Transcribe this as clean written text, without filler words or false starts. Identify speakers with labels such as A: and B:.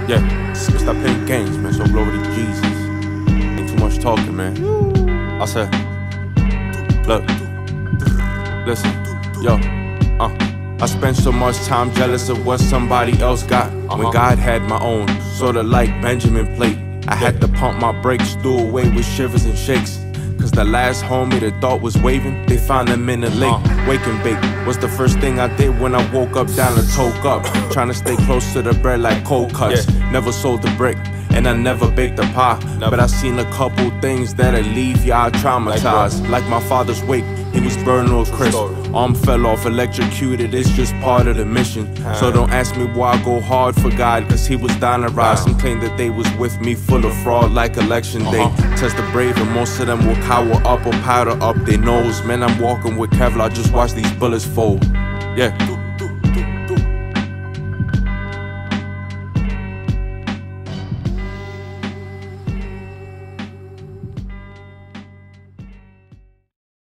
A: Yeah, stop playing games, man. So glory to Jesus. Ain't too much talking, man. I said, look, listen, yo, I spent so much time jealous of what somebody else got when God had my own, sorta like Benjamin Plate. I had to pump my brakes, do away with shivers and shakes. Cause the last homie that thought was waving, they found him in the lake. Wake and bake was the first thing I did when I woke up down and toke up. Trying to stay close to the bread like cold cuts. Never sold the brick, and I never baked a pie. But I seen a couple things that'll leave y'all traumatized. Like my father's wake, he was burned or crisp. Arm fell off, electrocuted, it's just part of the mission. So don't ask me why I go hard for God, cause he was down to rise. Some claim that they was with me, full of fraud like election day. Test the brave and most of them will cower up or powder up their nose. Man, I'm walking with Kevlar, just watch these bullets fold. Yeah.